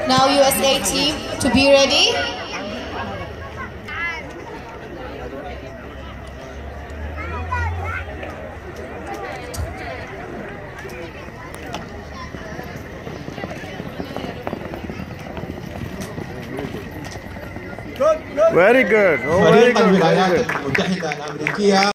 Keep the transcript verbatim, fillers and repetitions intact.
Now U S A team to be ready. Very good. Oh, very good. Very good.